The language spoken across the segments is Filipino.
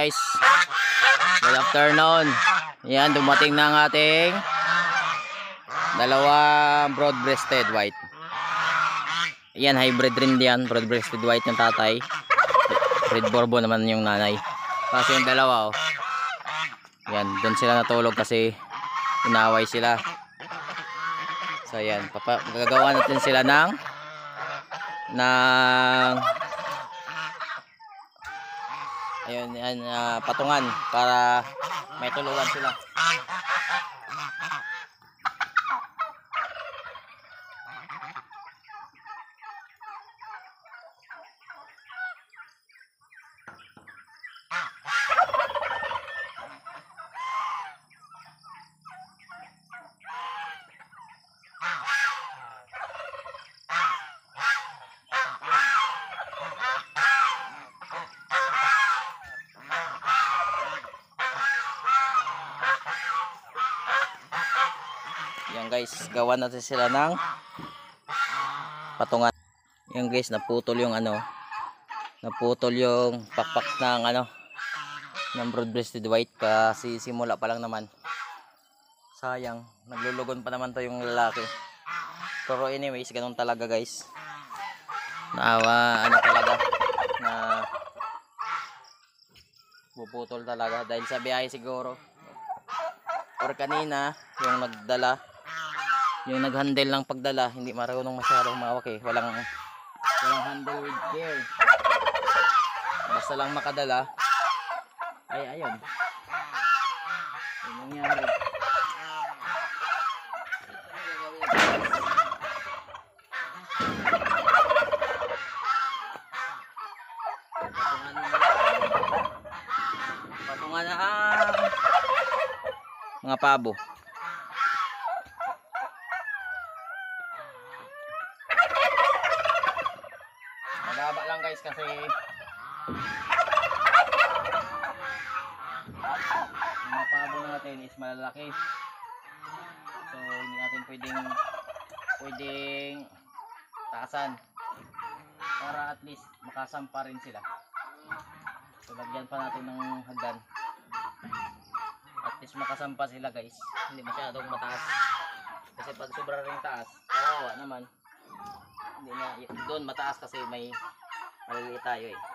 guys, good afternoon. Yan, dumating na ang ating dalawang broad-breasted white. Yan, hybrid rin yan, broad-breasted white yung tatay, red borbo naman yung nanay. Kasi yung dalawa, oh, yan, doon sila natulog kasi inaway sila. So yan, gagawa natin sila ng ayun, yan, patungan para may tulugan sila. Yan guys, gawa natin sila ng patungan. Yan guys, naputol yung naputol yung pakpak ng ng broad-breasted white kasi simula pa lang naman. Sayang, naglulugon pa naman to yung lalaki. Pero anyways, ganun talaga guys. Talaga na puputol talaga dahil sa biyahe siguro. Or kanina yung nagdala, yung nag-handle ng pagdala, hindi marunong masyadong mawak eh. Walang handle with care. Basta lang makadala. Ay, ayun. Yung nangyari. Patungan na mga pabo. Mababa lang guys kasi yung mga pabo natin is malalaki. So hindi natin pwedeng taasan para at least makasampa rin sila. So lagyan pa natin ng hagdan. At least makasampa sila guys. Hindi masyadong mataas. Kasi pag sobra ring taas, kawawa naman. Hindi na, doon mataas kasi may maliliit tayo eh.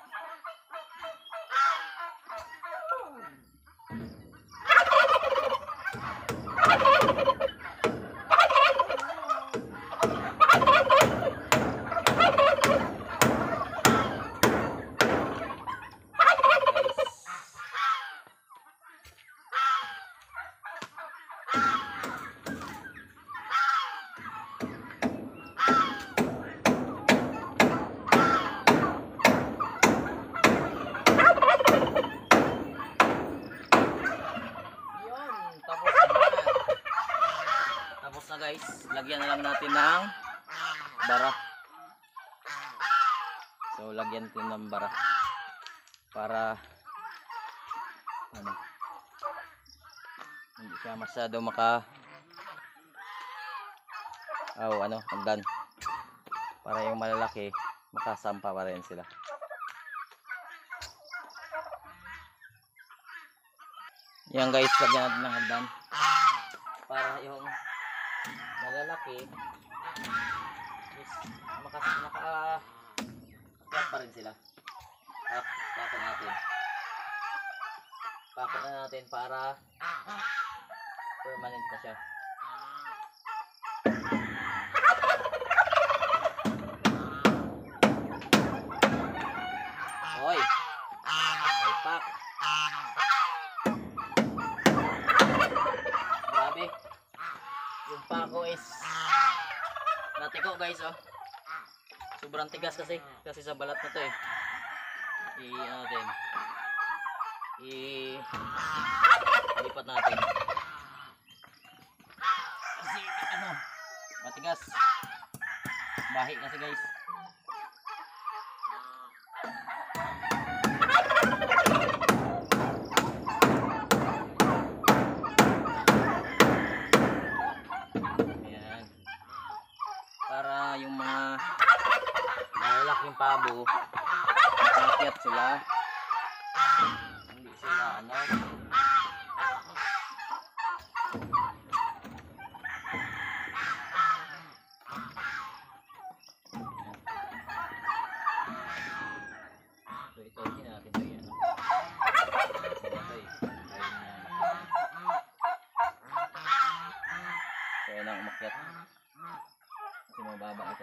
Tapos na guys, lagyan na lang natin ng bara. So lagyan natin ng bara para hindi siya masyado hagdan. Para yung malalaki makasampa pa rin sila. Yan guys, lagyan natin ng hagdan para yung malalaki is naka pa rin sila. Pakot na natin para permanent na siya. Hoy, may pak. Grabe, yung pako is natiko guys, oh. Sobrang tigas kasi sa balat na to eh. Lipat natin kasi matigas, bahi kasi guys. Ayan, para yung mga malalaking pabo, makiat sila, hindi Ano? So ito, hindi natin ito yan. So yan ang umakyat. Kasi mababa ito.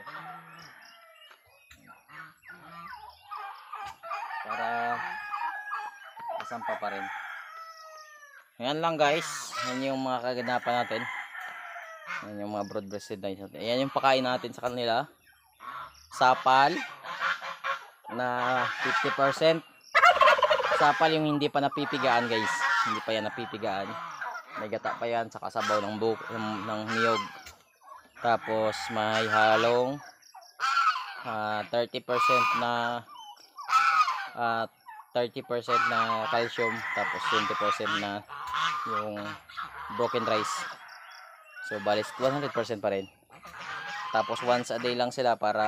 Para kasampa pa rin. Ayan lang guys. Yan yung mga kaganapan natin. Yan yung mga broad-breasted na natin. Ayan yung pakain natin sa kanila. Sapal na 50%. Sapal yung hindi pa napipigaan guys. Hindi pa yan napipigaan. May gata pa yan sa kasabaw ng niyog. Tapos may halong 30% na 30% na calcium, tapos 20% na yung broken rice. So balis 100% pa rin. Tapos once a day lang sila para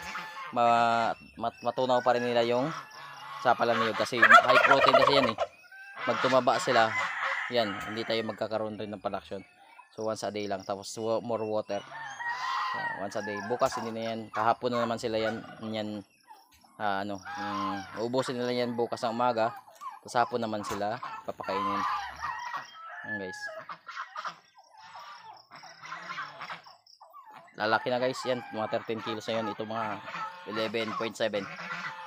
matunaw pa rin nila yung sapalan niyog kasi high protein kasi yan eh. Magtumaba sila, yan, hindi tayo magkakaroon rin ng production. So once a day lang, tapos more water. Once a day. Bukas hindi na yan, kahapon na naman sila yan ubusin nila yan bukas ng umaga, tapos hapon naman sila papakainin. Yan guys, lalaki na guys yan, mga 13 kilos na yun. Ito mga 11.7.